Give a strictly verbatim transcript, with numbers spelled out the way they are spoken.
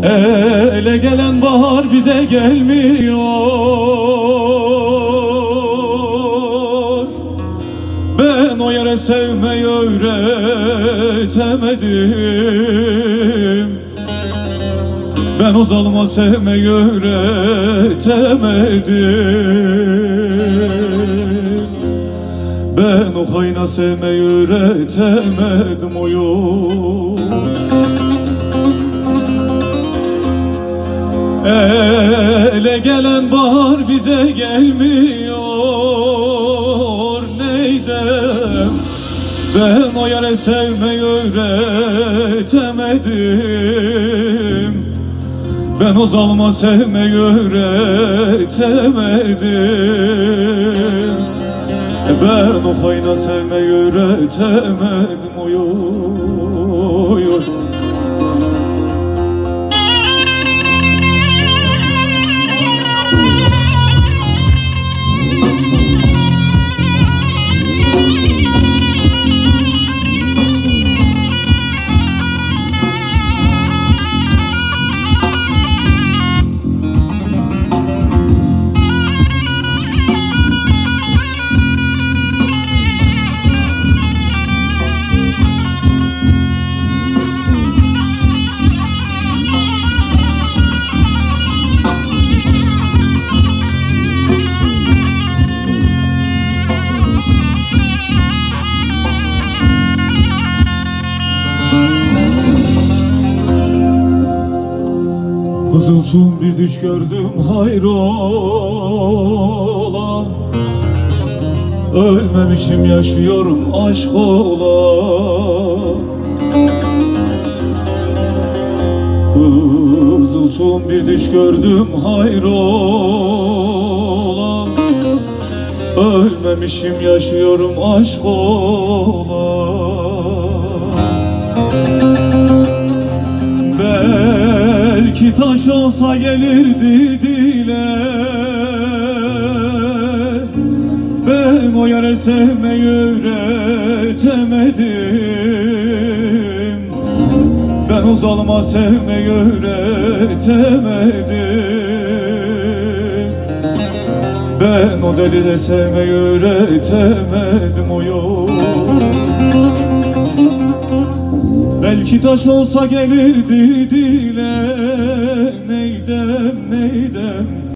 Ele gelen bahar bize gelmiyor. Ben o yere sevmeyi öğretemedim. Ben o zalıma sevmeyi öğretemedim. Ben o hayna sevmeyi öğretemedim oyun. Ele gelen bahar bize gelmiyor. Neydem ben o yere sevmeyi öğretemedim. Ben o zalıma sevmeyi öğretemedim. Ben o hayna sevmeyi öğretemedim oy oy oy. Kızıltun bir düş gördüm hayrola. Ölmemişim yaşıyorum aşk ola. Kızıltun bir düş gördüm hayrola. Ölmemişim yaşıyorum aşk ola. Belki taş olsa gelirdi dile. Ben o yere sevmeyi öğretemedim. Ben o zalıma sevmeyi öğretemedim. Ben o deli de sevmeyi öğretemedim o yol. Belki taş olsa gelirdi dile. Neydem neydem